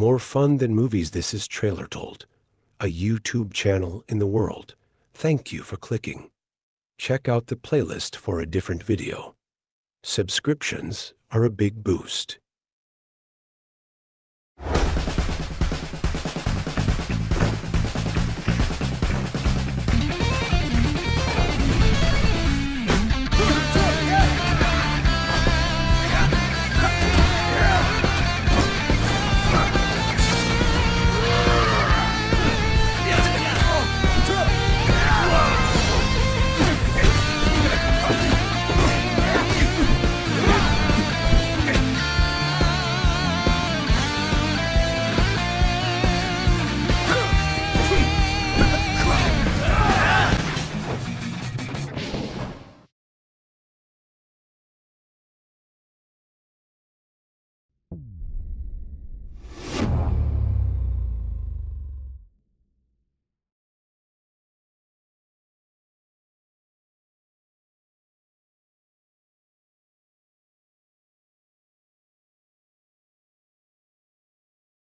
More fun than movies, this is Trailer Told, a YouTube channel in the world. Thank you for clicking. Check out the playlist for a different video. Subscriptions are a big boost.